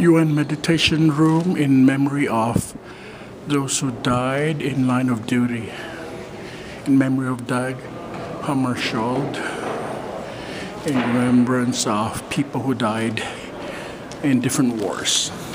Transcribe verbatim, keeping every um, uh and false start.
U N meditation room in memory of those who died in line of duty. In memory of Dag Hammarskjöld, in remembrance of people who died in different wars.